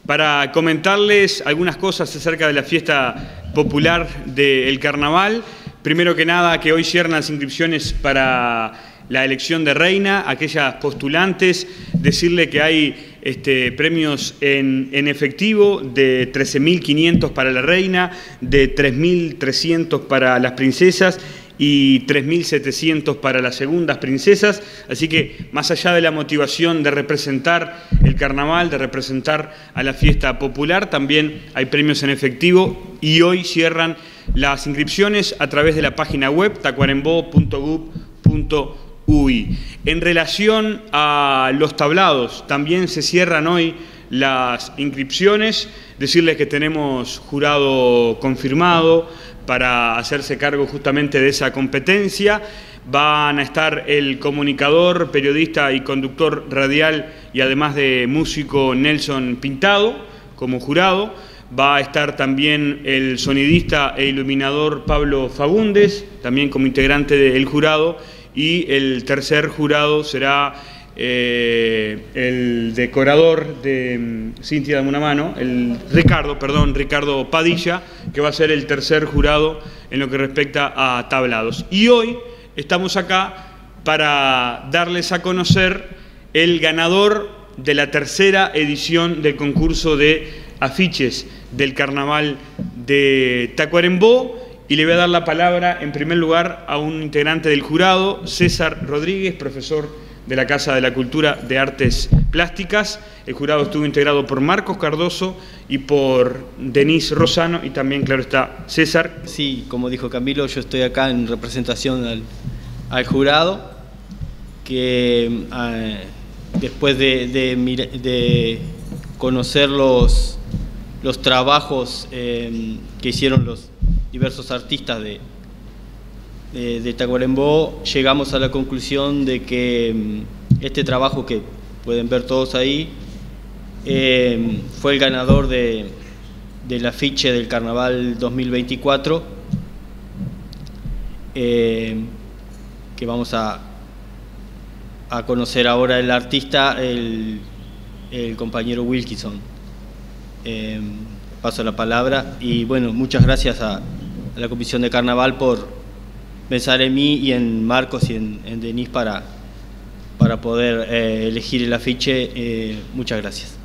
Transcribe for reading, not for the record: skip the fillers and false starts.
para comentarles algunas cosas acerca de la fiesta popular del Carnaval. Primero que nada, que hoy cierran las inscripciones para la elección de reina, aquellas postulantes, decirle que hay premios en efectivo de 13.500 para la reina, de 3.300 para las princesas y 3.700 para las segundas princesas. Así que más allá de la motivación de representar el carnaval, de representar a la fiesta popular, también hay premios en efectivo y hoy cierran las inscripciones a través de la página web tacuarembó.gov.uy. En relación a los tablados, también se cierran hoy las inscripciones. Decirles que tenemos jurado confirmado para hacerse cargo justamente de esa competencia. Van a estar el comunicador, periodista y conductor radial y además de músico Nelson Pintado como jurado. Va a estar también el sonidista e iluminador Pablo Fagundes, también como integrante del jurado. Y el tercer jurado será el decorador de Cintia, dame una mano, Ricardo Padilla, que va a ser el tercer jurado en lo que respecta a tablados. Y hoy estamos acá para darles a conocer el ganador de la tercera edición del concurso de afiches del Carnaval de Tacuarembó. Y le voy a dar la palabra, en primer lugar, a un integrante del jurado, César Rodríguez, profesor de la Casa de la Cultura de Artes Plásticas. El jurado estuvo integrado por Marcos Cardoso y por Denise Rosano, y también, claro está, César. Sí, como dijo Camilo, yo estoy acá en representación al jurado, que después de conocer los trabajos que hicieron los diversos artistas de Tacuarembó, llegamos a la conclusión de que este trabajo que pueden ver todos ahí fue el ganador del afiche del Carnaval 2024, que vamos a conocer ahora el artista, el compañero Wilkinson. Paso la palabra y bueno, muchas gracias a la Comisión de Carnaval por pensar en mí y en Marcos y en Denise para poder elegir el afiche. Muchas gracias.